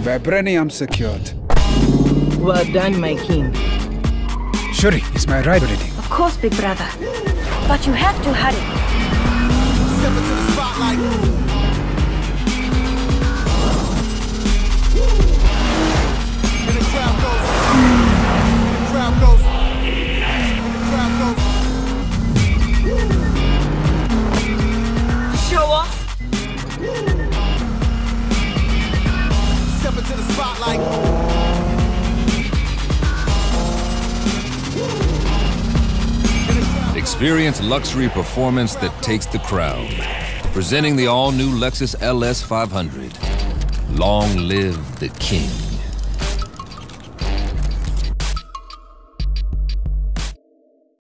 Vibranium secured. Well done, my king. Shuri is my ride ready. Of course, big brother. But you have to hurry. Step into the spotlight. And the crowd goes. And the crowd goes. And the crowd goes. Show off. Step into the spotlight. Experience luxury performance that takes the crown. Presenting the all-new Lexus LS 500. Long live the king.